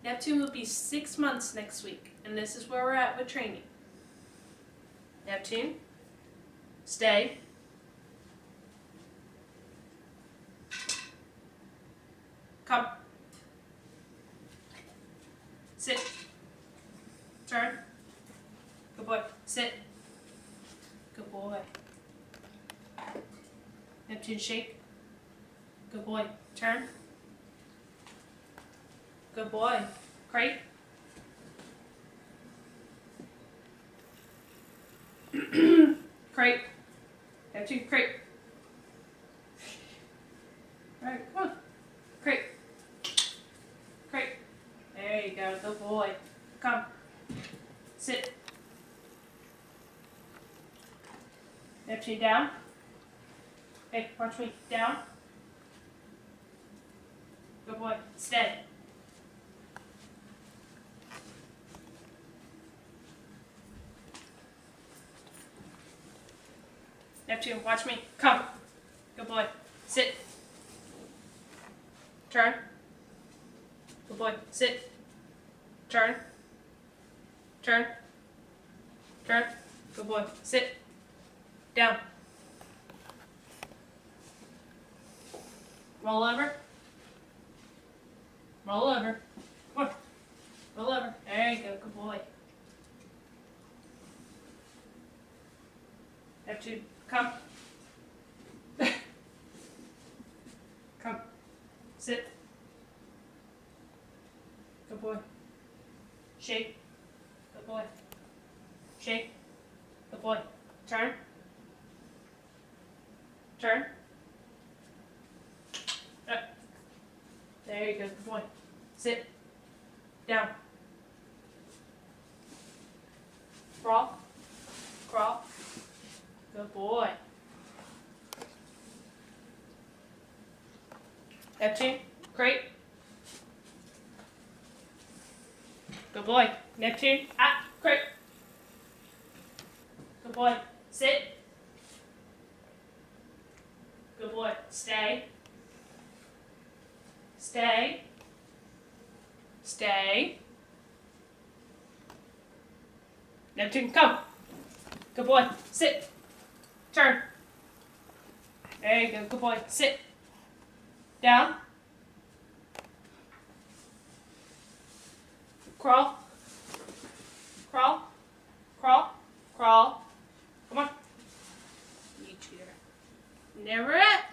Neptune will be 6 months next week, and this is where we're at with training. Neptune, stay. Come. Sit. Turn. Good boy. Sit. Good boy. Neptune, shake. Good boy. Turn. Good boy. Crate. Crate. Neptune, crate. Alright, come on. Crate. Crate. There you go. Good boy. Come. Sit. Neptune, down. Hey, watch me. Down. Good boy. Stay. Neptune, watch me. Come. Good boy. Sit. Turn. Good boy. Sit. Turn. Turn. Turn. Good boy. Sit. Down. Roll over. Roll over. Come on. Roll over. There you go. Good boy. Neptune, come. Come. Sit. Good boy. Shake. Good boy. Shake. Good boy. Turn. Turn. Up. There you go. Good boy. Sit. Down. Crawl. Crawl. Good boy. Neptune, crate. Good boy. Neptune, crate. Good boy. Sit. Good boy. Stay. Stay. Stay. Neptune, come. Good boy. Sit. Turn. There you go. Good boy. Sit. Down. Crawl. Crawl. Crawl. Crawl. Come on. You cheater. Never it.